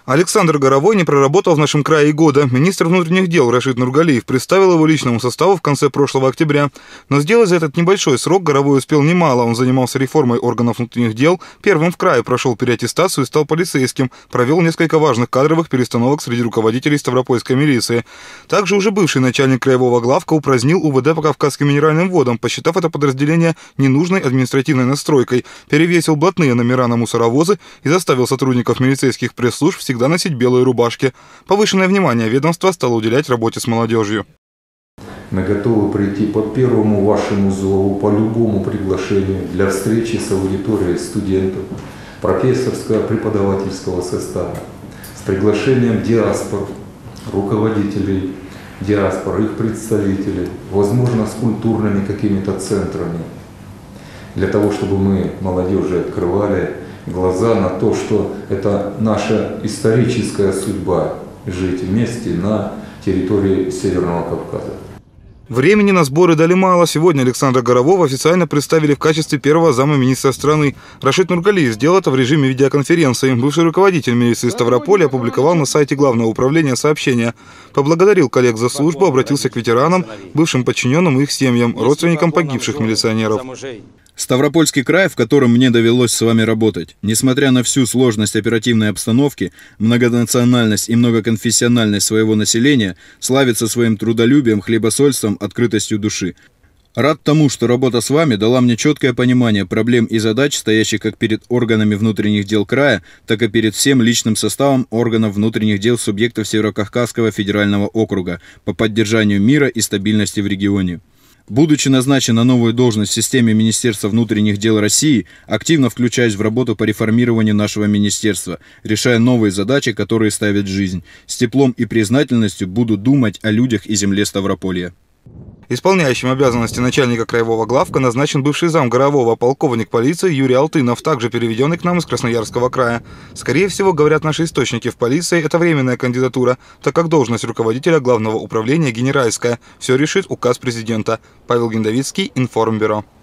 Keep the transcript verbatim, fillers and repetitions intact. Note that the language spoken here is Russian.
Александр Горовой не проработал в нашем крае и года. Министр внутренних дел Рашид Нургалиев представил его личному составу в конце прошлого октября. Но сделать за этот небольшой срок Горовой успел немало. Он занимался реформой органов внутренних дел, первым в крае прошел переаттестацию и стал полицейским, провел несколько важных кадровых перестановок среди руководителей Ставропольской милиции. Также уже бывший начальник краевого главка упразднил УВД по Кавказским минеральным водам, посчитав это подразделение ненужной административной настройкой, перевесил блатные номера на мусоровозы и заставил сотрудников милицейских пресс-служб всегда носить белые рубашки. Повышенное внимание ведомства стало уделять работе с молодежью. Мы готовы прийти по первому вашему зову, по любому приглашению для встречи с аудиторией студентов, профессорского, преподавательского состава, с приглашением диаспор, руководителей диаспор, их представителей, возможно, с культурными какими-то центрами, для того, чтобы мы молодежи открывали глаза на то, что это наша историческая судьба жить вместе на территории Северного Кавказа. Времени на сборы дали мало. Сегодня Александра Горового официально представили в качестве первого замминистра страны. Рашид Нургалиев сделал это в режиме видеоконференции. Бывший руководитель милиции Ставрополя опубликовал на сайте Главного управления сообщение. Поблагодарил коллег за службу, обратился к ветеранам, бывшим подчиненным и их семьям, родственникам погибших милиционеров. Ставропольский край, в котором мне довелось с вами работать, несмотря на всю сложность оперативной обстановки, многонациональность и многоконфессиональность своего населения, славится своим трудолюбием, хлебосольством, открытостью души. Рад тому, что работа с вами дала мне четкое понимание проблем и задач, стоящих как перед органами внутренних дел края, так и перед всем личным составом органов внутренних дел субъектов Северокавказского федерального округа по поддержанию мира и стабильности в регионе. Будучи назначен на новую должность в системе Министерства внутренних дел России, активно включаюсь в работу по реформированию нашего министерства, решая новые задачи, которые ставит жизнь. С теплом и признательностью буду думать о людях и земле Ставрополья. Исполняющим обязанности начальника краевого главка назначен бывший зам Горового, полковник полиции Юрий Алтынов, также переведенный к нам из Красноярского края. Скорее всего, говорят наши источники в полиции, это временная кандидатура, так как должность руководителя Главного управления генеральская. Все решит указ президента. Павел Гендовицкий, Информбюро.